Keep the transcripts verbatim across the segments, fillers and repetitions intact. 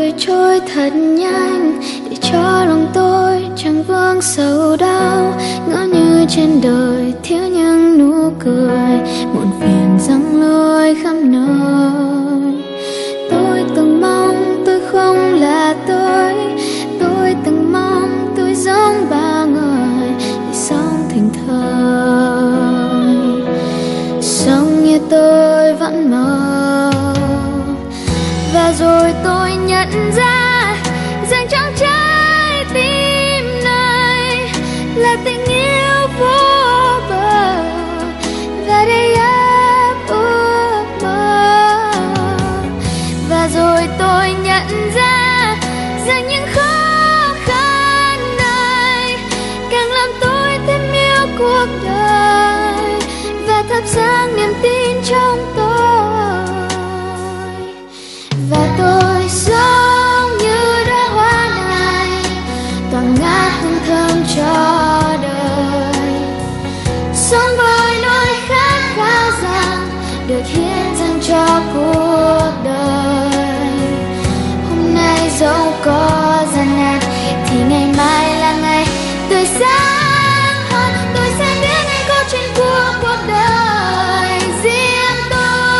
tuổi trôi thật nhanh, để cho lòng tôi chẳng vương sầu đau. Ngỡ như trên đời thiếu những nụ cười, muộn phiền giăng lối khắp nơi. Tôi từng mong tôi không là tôi, tôi từng mong tôi giống bao người để sống thành thơi. Sống như tôi vẫn mơ, và rồi tôi nhận ra rằng trong trái tim này là tình yêu vô bờ và đầy áp ước mơ. Và rồi tôi nhận ra rằng những khó khăn này càng làm tôi thêm yêu cuộc đời và thắp sáng niềm tin trong tôi. Và tôi sống như đóa hoa này, tỏa ngát hương thơm cho đời. Sống với nỗi khát khao rằng được hiến dâng cho cuộc đời. Hôm nay dẫu có gian nan thì ngày mai là ngày tươi sáng hơn. Tôi sẽ biết ngày có chuyện của cuộc đời riêng tôi.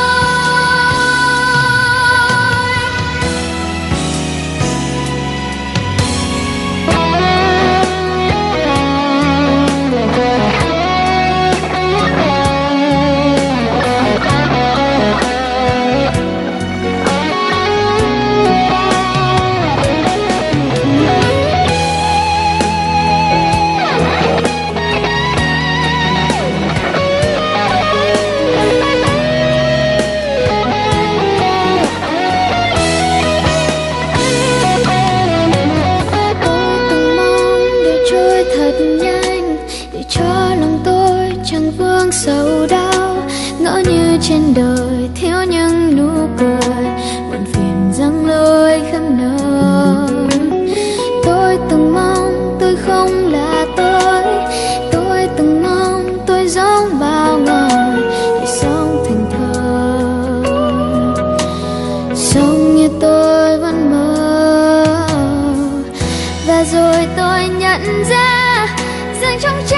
Sầu đau, ngỡ như trên đời thiếu những nụ cười, buồn phiền giăng lối khắp nơi. Tôi từng mong tôi không là tôi, tôi từng mong tôi giống bao người để sống thành thơi. Sống như tôi vẫn mơ, và rồi tôi nhận ra rằng trong trái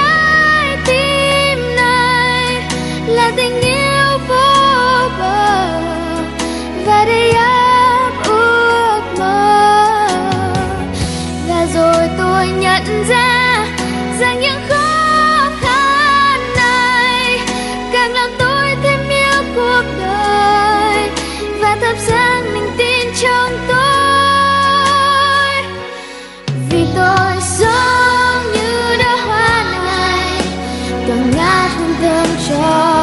là tình yêu vô bờ và đầy áp ước mơ. Và rồi tôi nhận ra rằng những khó khăn này càng làm tôi thêm yêu cuộc đời và thắp sáng niềm tin trong tôi. Vì tôi sống như đóa hoa này, tỏa ngát hương thơm cho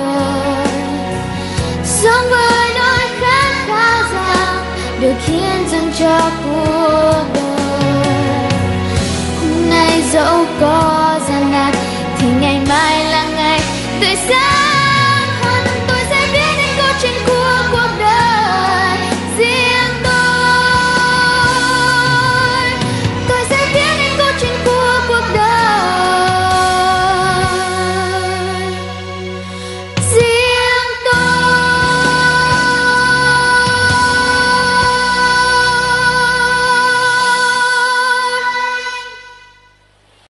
được hiến dâng cho cuộc đời. Hôm nay dẫu có gian nan thì ngày mai là ngày tươi sáng.